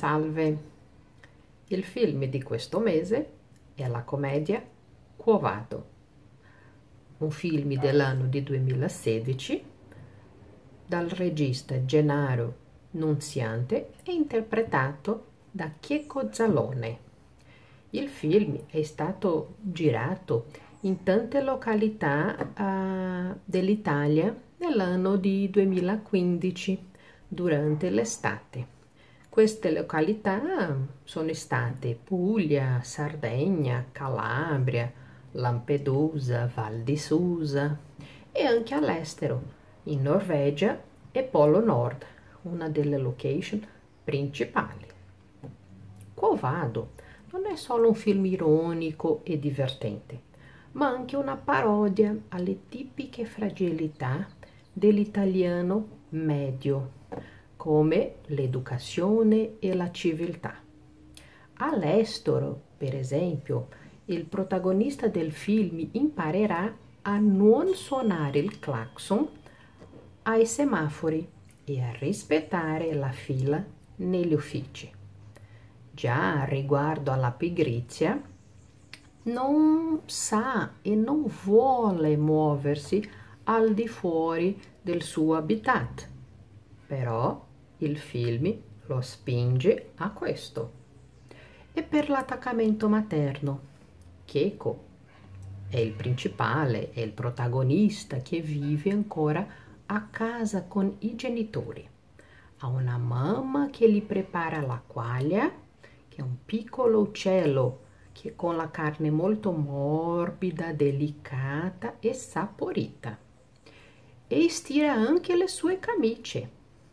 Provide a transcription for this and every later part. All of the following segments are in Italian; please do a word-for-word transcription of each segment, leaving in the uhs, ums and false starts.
Salve! Il film di questo mese è la commedia Quo Vado, un film dell'anno di duemilasedici dal regista Gennaro Nunziante e interpretato da Checco Zalone. Il film è stato girato in tante località uh, dell'Italia nell'anno di duemilaquindici, durante l'estate. Queste località sono state Puglia, Sardegna, Calabria, Lampedusa, Val di Susa e anche all'estero, in Norvegia e Polo Nord, una delle location principali. Quo Vado non è solo un film ironico e divertente, ma anche una parodia alle tipiche fragilità dell'italiano medio, come l'educazione e la civiltà. All'estero, per esempio, il protagonista del film imparerà a non suonare il clacson ai semafori e a rispettare la fila negli uffici. Già riguardo alla pigrizia, non sa e non vuole muoversi al di fuori del suo habitat, però il film lo spinge a questo. E per l'attaccamento materno, Checco è il principale, è il protagonista che vive ancora a casa con i genitori. Ha una mamma che gli prepara la quaglia, che è un piccolo uccello che con la carne molto morbida, delicata e saporita. E stira anche le sue camicie.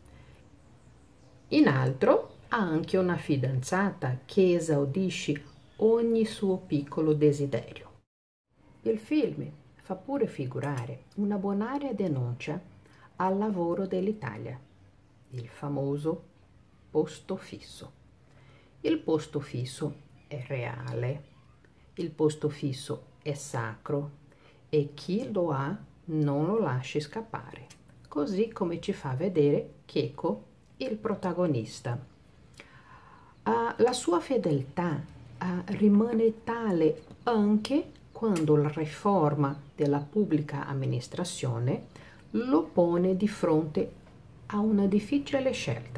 In altro ha anche una fidanzata che esaudisce ogni suo piccolo desiderio. Il film fa pure figurare una bonaria denuncia al lavoro dell'Italia, il famoso posto fisso. Il posto fisso è reale, il posto fisso è sacro e chi lo ha non lo lasci scappare, così come ci fa vedere Checco, il protagonista. Uh, la sua fedeltà uh, rimane tale anche quando la riforma della pubblica amministrazione lo pone di fronte a una difficile scelta: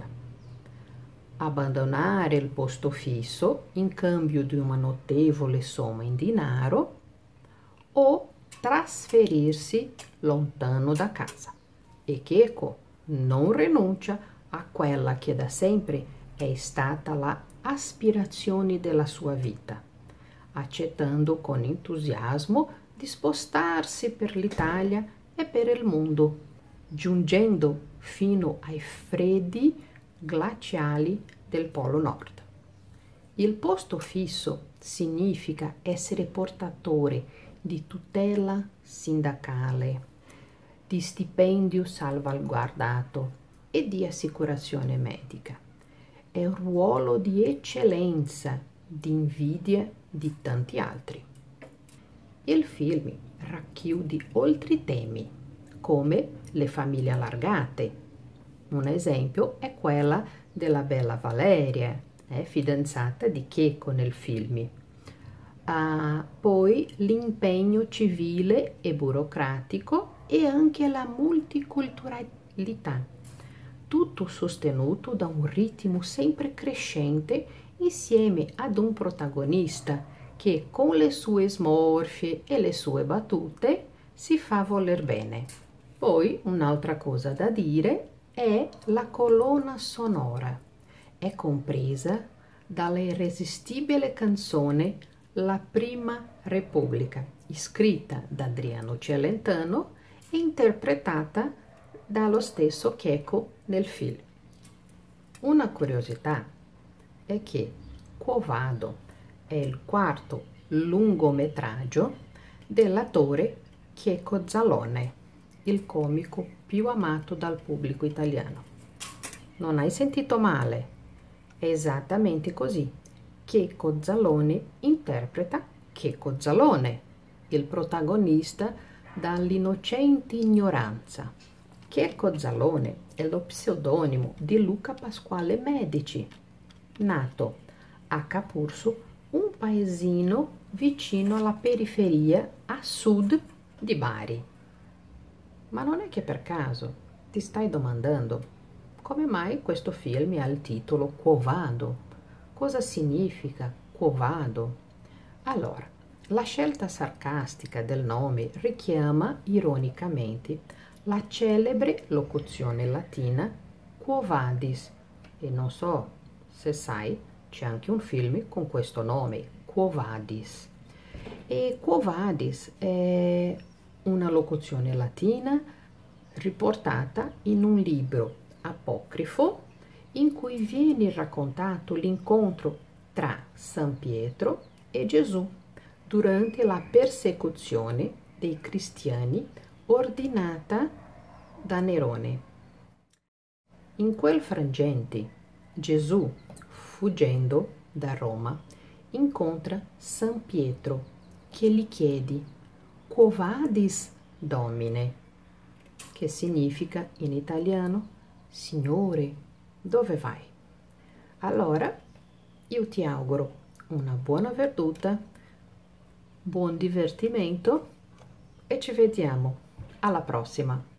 abbandonare il posto fisso in cambio di una notevole somma in denaro o trasferirsi lontano da casa. E Checco non rinuncia a quella che da sempre è stata l'aspirazione della sua vita, accettando con entusiasmo di spostarsi per l'Italia e per il mondo, giungendo fino ai freddi glaciali del Polo Nord. Il posto fisso significa essere portatore di tutela sindacale, di stipendio salvaguardato e di assicurazione medica. È un ruolo di eccellenza, di invidia di tanti altri. Il film racchiude altri temi, come le famiglie allargate. Un esempio è quella della bella Valeria, eh, fidanzata di Checco nel film. Uh, poi l'impegno civile e burocratico e anche la multiculturalità, tutto sostenuto da un ritmo sempre crescente insieme ad un protagonista che con le sue smorfie e le sue battute si fa voler bene. Poi un'altra cosa da dire è la colonna sonora. È compresa dalla irresistibile canzone La Prima Repubblica, scritta da Adriano Celentano e interpretata dallo stesso Checco nel film. Una curiosità è che Quo Vado è il quarto lungometraggio dell'attore Checco Zalone, il comico più amato dal pubblico italiano. Non hai sentito male, è esattamente così. Checco Zalone interpreta Checco Zalone, il protagonista dall'innocente ignoranza. Checco Zalone è lo pseudonimo di Luca Pasquale Medici, nato a Capurso, un paesino vicino alla periferia a sud di Bari. Ma non è che per caso ti stai domandando come mai questo film ha il titolo Quo Vado? Cosa significa Quo Vado? Allora, la scelta sarcastica del nome richiama ironicamente la celebre locuzione latina Quo Vadis, e non so se sai, c'è anche un film con questo nome, Quo Vadis. E Quo Vadis è una locuzione latina riportata in un libro apocrifo in cui viene raccontato l'incontro tra San Pietro e Gesù durante la persecuzione dei cristiani ordinata da Nerone. In quel frangente Gesù, fuggendo da Roma, incontra San Pietro che gli chiede Quo vadis, Domine? Che significa in italiano Signore, dove vai? Allora io ti auguro una buona veduta, buon divertimento e ci vediamo alla prossima.